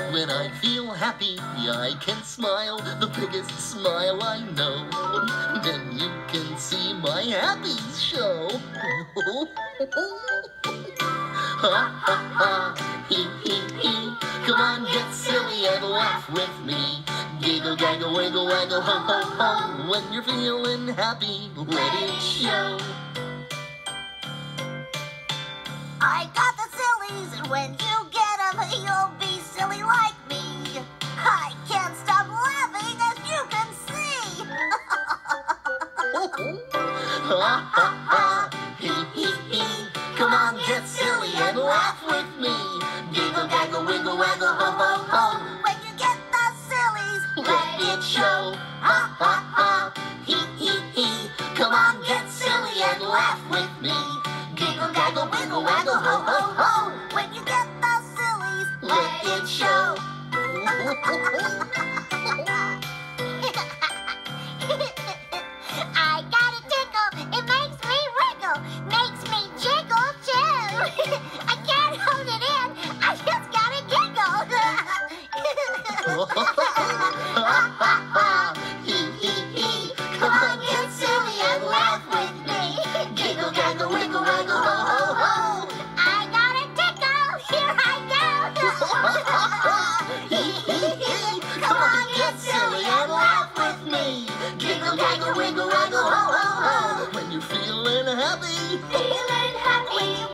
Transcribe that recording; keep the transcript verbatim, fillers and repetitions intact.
When I feel happy, I can smile, the biggest smile I know. Then you can see my happy show. Ha ha ha, hee hee hee. Come on, get silly and laugh with me. Giggle, gaggle, wiggle, waggle, ho ho ho. When you're feeling happy, let it show. I got the sillies, and when you get them, you'll be silly like me. I can't stop laughing, as you can see. Ha ha ha, hee hee hee. Come on, get silly and laugh with me. Giggle, gaggle, wiggle, waggle, ho ho ho. When you get the sillies, Let it show. Ha ha ha, hee hee hee. Come on, get silly and laugh with me. Giggle, gaggle, wiggle, waggle, ho ho ho. when you get the sillies, Let it show. I got a tickle, it makes me wriggle, makes me jiggle too. I can't hold it in, I just gotta giggle. Ha ha ha, hee hee hee. Come on, get silly and laugh with me. Giggle, gaggle, wiggle, waggle, ho ho ho. I got a tickle, here I go. Hee hee hee. Come on, get silly and laugh with me. Giggle, gaggle, wiggle, waggle, ho ho ho. When you're feeling happy. Feeling happy.